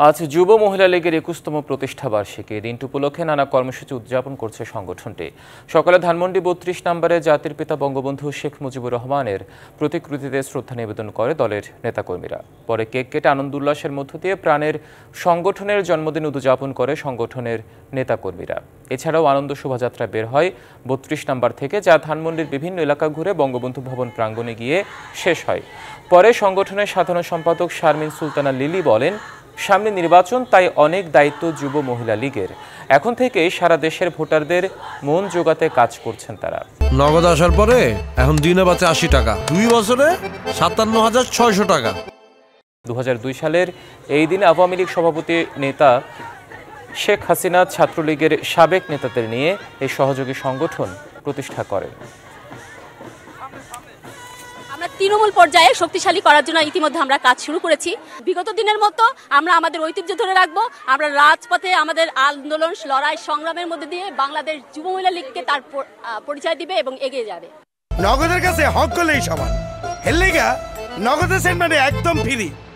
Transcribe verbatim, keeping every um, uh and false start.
আজ যুব মহিলা লীগের একুশতম প্রতিষ্ঠা বার্ষিকী। দিনটি উপলক্ষে নানা কর্মসূচি উদযাপন করছে সংগঠনটি। সকালে ধানমন্ডি বত্রিশ নম্বরে জাতির পিতা বঙ্গবন্ধু শেখ মুজিবুর রহমানের প্রতিকৃতিতে শ্রদ্ধা নিবেদন করে দলের নেতাকর্মীরা। পরে কেক কেটে আনন্দ উল্লাসের মধ্য দিয়ে প্রাণের সংগঠনের জন্মদিন উদযাপন করে সংগঠনের নেতাকর্মীরা। এছাড়াও আনন্দ শোভাযাত্রা বের হয় বত্রিশ নম্বর থেকে, যা ধানমন্ডির বিভিন্ন এলাকা ঘুরে বঙ্গবন্ধু ভবন প্রাঙ্গণে গিয়ে শেষ হয়। পরে সংগঠনের সাধারণ সম্পাদক শারমিন সুলতানা লিলি বলেন, সামনে নির্বাচন, তাই অনেক দায়িত্ব যুব মহিলা লীগের। এখন থেকে সারা দেশের ভোটারদের মন জোগাতে কাজ করছেন তারা। নগদ আসার পরে এখন দিনে বাঁচে আশি টাকা, দুই বছরে সাতান্ন হাজার ছয়শো টাকা। দু হাজার দুই সালের এই দিনে আওয়ামী লীগ সভাপতি নেতা শেখ হাসিনা ছাত্রলীগের সাবেক নেতাদের নিয়ে এই সহযোগী সংগঠন প্রতিষ্ঠা করেন। তৃণমূল পর্যায়ে শক্তিশালী করার জন্য ইতিমধ্যে আমরা কাজ শুরু করেছি। বিগত দিনের মতো আমরা আমাদের ঐতিহ্য ধরে রাখবো। আমরা রাজপথে আমাদের আন্দোলন, লড়াই, সংগ্রামের মধ্যে দিয়ে বাংলাদেশ যুব মহিলা লীগকে তার পরিচয় দিবে এবং এগিয়ে যাবে। নগদের কাছে হক করলেই সমান, হেললেগা নগদের সেন্টারে একদম ফ্রি।